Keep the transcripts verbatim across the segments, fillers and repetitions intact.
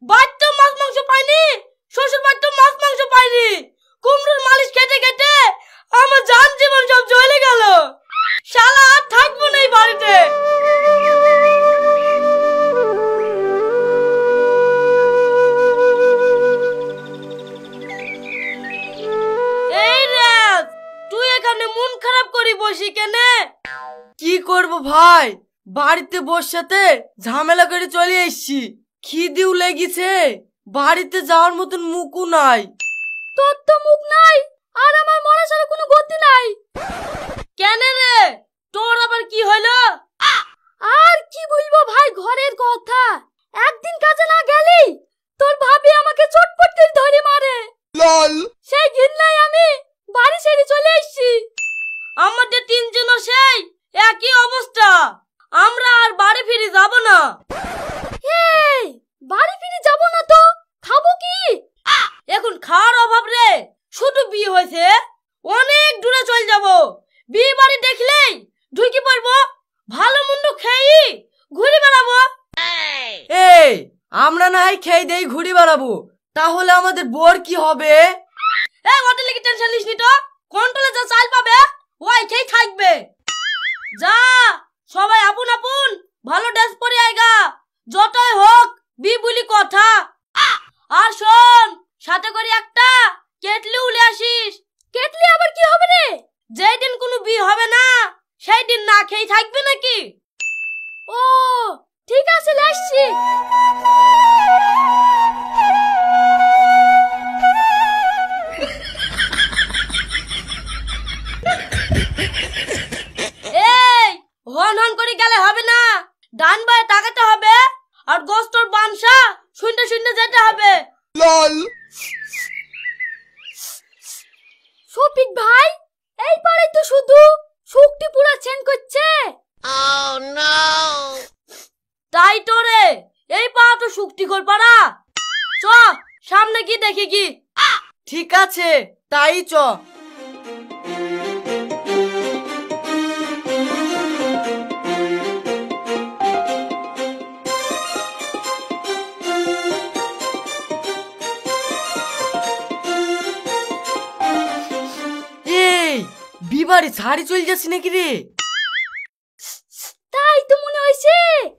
বাড়িতে মাছ মাংস পাইনি, শ্বশুর বাড়িতে মাছ মাংস পাইনি। কুমড়োর মালিশ খেতে খেতে আমার জান জীবন সব জ্বলে গেল। শালা আর থাকবো না এই বাড়িতে। এই রে, তুই এখানে মন খারাপ করি বসি কেনে? কি করব ভাই, বাড়িতে বসাতে ঝামেলা করে চলে এসেছি। খিদেও লেগেছে, বাড়িতে যাওয়ার মতন মুখও নাই। তোর তো মুখ নাই আর আমার মনে ছাড়া কোনো গতি নাই। কেন রে, তোর আবার কি হলো? আর কি বলবো ভাই, ঘরের কথা। একদিন কাজে না গেলি তোর ভাবি আমাকে চটপট করে ধরে মারে। লল, সেই ঘৃণায় আমি বাড়ি ছেড়ে চলে এসেছি। আমাদের তিনজনের সেই একই অবস্থা। আমরা আর বাড়ি ফিরে যাব না। এই বাড়ি ফিরে যাব না তো খাবো কি? এখন খাওয়ার অভাব রে, শুধু বিয়ে হয়েছে, অনেক দূরে চলে যাব। বিয়ে বাড়ি দেখলেই ঢুকে পড়বো, ভালো মন্দ খেয়ে ঘুরে বেড়াবো। এই আমরা না হয় খেয়ে দেই ঘুরে বেড়াবো, তাহলে আমাদের বোর কি হবে? এই হোটেলে কি টেনশন নিস নি তো, কন্ট্রোলে যা চাল পাবে ওই খেয়ে থাকবে। যা সবাই আপন আপন ভালো ড্রেস পরে আইগা, যতই হোক বি বলি কথা। আর শোন, সাথে করে একটা কেটলি উলে আসিস। কেটলি আবার কি হবে রে? যেই দিন কোনো বি হবে না সেই দিন না খেয়ে থাকবে নাকি? ও ঠিক আছে, আসছি। এই হন হন করে গেলে হবে না, ডান বায়ে তাকাতে হবে আর গোস্তর বানসা শুনতে শুনতে যেতে হবে। লল, শফিক ভাই, এই পারে তো শুধু শুকটি পুরা চেন করছে। Oh no! তাই তো রে, এই পাড়া তো শুকটি কর পাড়া। চ সামনে কি দেখি কি। ঠিক আছে, তাই চ। বিবারে ছাড়ি চলে যাচ্ছি নাকি রে? তাই তো মনে হয়েছে।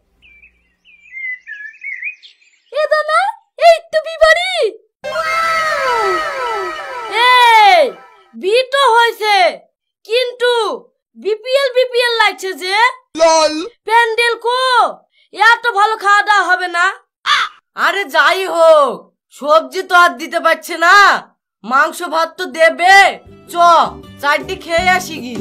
এ দানা, এই তো বিবারি। এই বি তো হয়েছে, কিন্তু বিপিএল বিপিএল লাগছে যে। লল, প্যান্ডেল কো, এত ভালো খাওয়া দাওয়া হবে না। আরে যাই হোক, সবজি তো আর দিতে পারছে না, মাংস ভাত তো দেবে। চ চারটি খেয়ে আসি কি।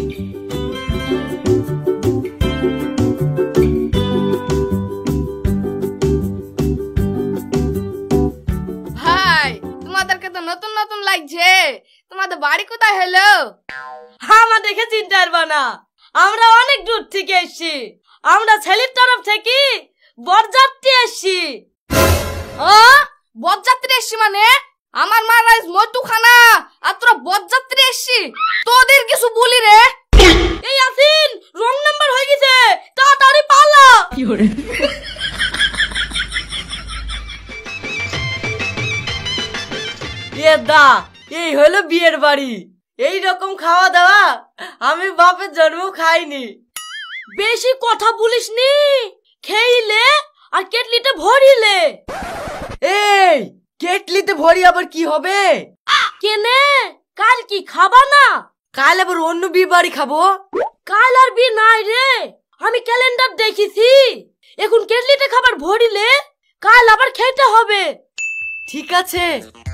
ভাই, তোমাদেরকে তো নতুন নতুন লাগছে। তোমাদের বাড়ি কোথায় হলো? আমার দেখে চিন্তা পারবা না, আমরা অনেক দূর থেকে এসেছি। আমরা ছেলের তরফ থেকে বরযাত্রী এসেছি। ও বরযাত্রী এসছি মানে? আমার মা রাইস মধুখানা আর তোরা বরযাত্রী এসছি, তোদের কিছু বলি রে। এই আসিন, রং নাম্বার হয়ে গেছে, তাড়াতাড়ি পালা। এ দা, এই হলো বিয়ের বাড়ি। এই রকম খাওয়া দাওয়া আমি বাপের জন্ম খাইনি। বেশি কথা বলিস নি, খেইলে আর কেটলিতে ভরিলে। এই কেটলিতে ভরি আবার কি হবে? কেনে, কাল কি খাবা না? কাল আবার অন্য বিয়ে বাড়ি খাবো। কাল আর বি নাই রে, আমি ক্যালেন্ডার দেখেছি। এখন কেটলিতে খাবার ভরিলে কাল আবার খেতে হবে। ঠিক আছে।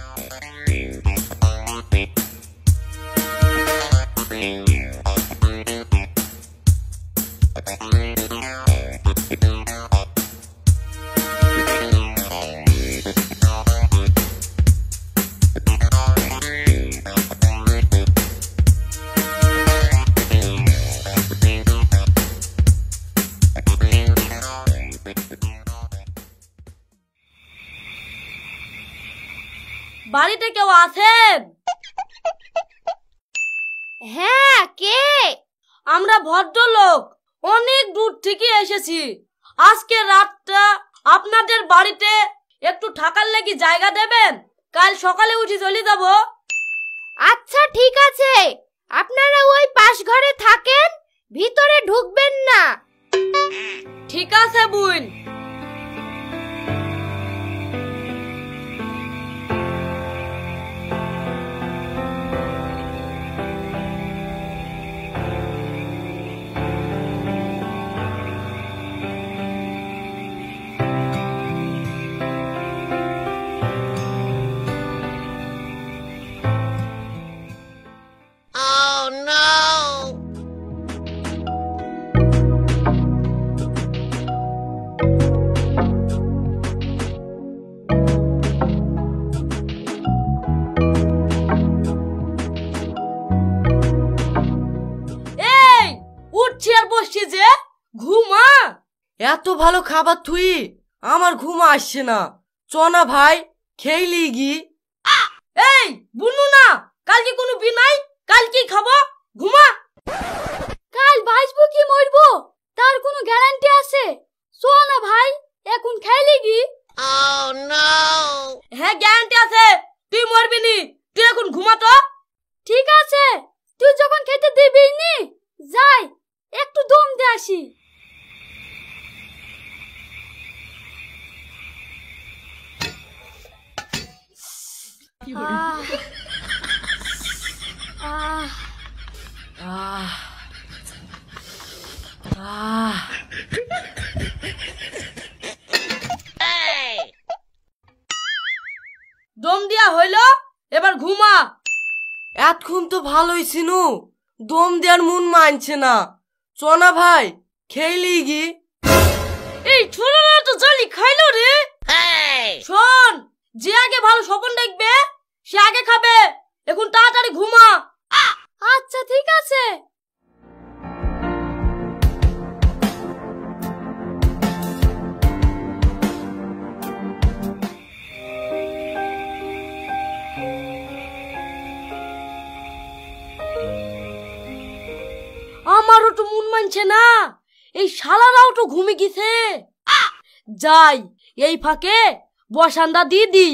বাড়িতে কেউ আছেন? হ্যাঁ, কে? আমরা ভদ্রলোক, অনেক দূর থেকে এসেছি। আজকে রাতটা আপনাদের বাড়িতে একটু থাকার লাগি জায়গা দেবেন? কাল সকালে উঠে চলে যাব। আচ্ছা ঠিক আছে, আপনারা ওই পাশ ঘরে থাকেন, ভিতরে ঢুকবেন না। ঠিক আছে বোন। যে ঘুমা, এত ভালো খাবার তুই আমার ঘুম আসছে না। চনা ভাই খেইলি গি। এই বুনু না, কাল কি কোনো বি নাই? কাল কি খাবো? ঘুমা। কাল বাঁচবো কি মরবো তার কোনো গ্যারান্টি আছে? সোনা ভাই এখন খেলি গি। Oh no! হ্যাঁ গ্যারান্টি আছে, তুই মরবি নি। তুই এখন ঘুমা তো। ঠিক আছে, তুই যখন খেতে দিবি নি, যাই একটু দম দে আসি। আহ আহ আহ আহ দম দিয়া হইল, এবার ঘুমা। এতক্ষণ তো ভালোই ছিনু, দম দেওয়ার মন মানছে না। চনা ভাই খেইলি গি। এই ছোড়ারা তো জালি খাইলো রে। শোন, যে আগে ভালো স্বপ্ন দেখবে সে আগে খাবে। এখন তাড়াতাড়ি ঘুমা। আচ্ছা ঠিক আছে। আমারও তো মন মানছে না, এই শালারাও তো ঘুমে গেছে। যাই এই ফাঁকে বসান্দা দিয়ে দিই।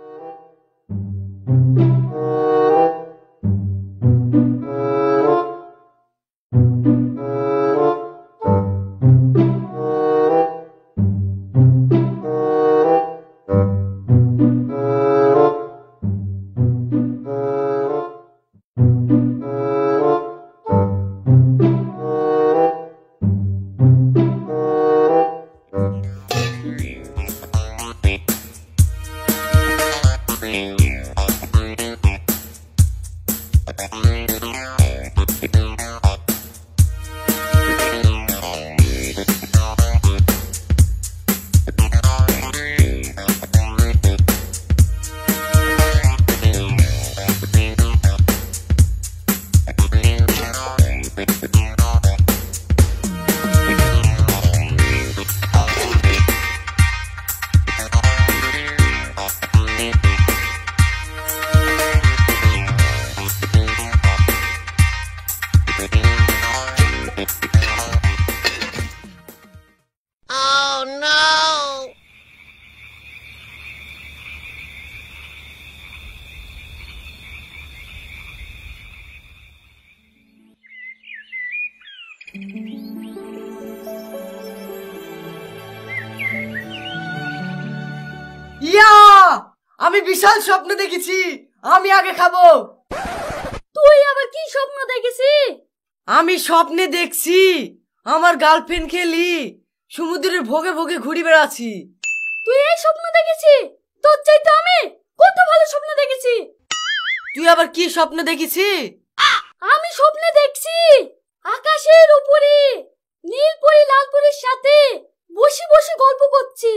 ইয়া, আমি বিশাল স্বপ্ন দেখেছি, আমি আগে খাবো। তুই আবার কি স্বপ্ন দেখেছি? আমি স্বপ্নে দেখছি আমার গার্লফ্রেন্ড খেলি সমুদ্রের ভোগে ভোগে ঘুরে বেড়াচ্ছি। তুই এই স্বপ্ন দেখেছি? তোর চাইতে আমি কত ভালো স্বপ্ন দেখেছি। তুই আবার কি স্বপ্ন দেখেছি? আমি স্বপ্নে দেখছি আকাশের উপরে নীলপরি লালপরির সাথে বসে বসে গল্প করছি।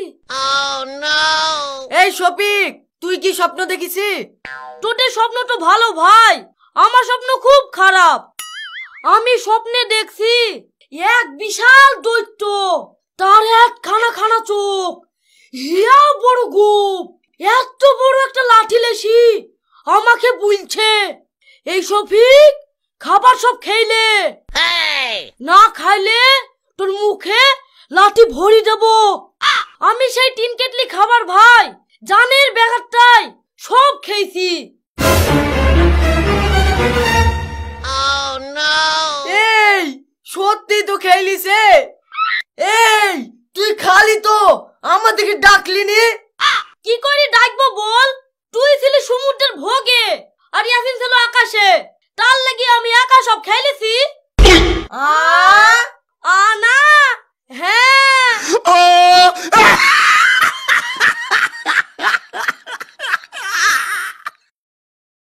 এই শফিক, তুই কি স্বপ্ন দেখেছি? তোদের স্বপ্ন তো ভালো ভাই, আমার স্বপ্ন খুব খারাপ। আমি স্বপ্নে দেখছি এক বিশাল দৈত্য, তার এক খানা খানা চোখ, হিয়া বড় গোপ, এত বড় একটা লাঠি লেসি আমাকে বলছে, এই শফিক খাবার সব খেইলে, না খাইলে তোর মুখে লাঠি ভরি দেব। আমি সেই তিন কেটলি খাবার ভাই জানের ব্যাঘাতটাই সব খেয়েছি। এই সত্যি তো খেলিছে। এই তুই খালি তো আমাদেরকে ডাকলি নি? কি করে ডাকবো বল? তুই ছিলি সমুদ্রের ভোগে আর ইয়াসিন ছিল আকাশে, তার লাগি আমি একা সব খেলেছি। আ আ না, হ্যাঁ।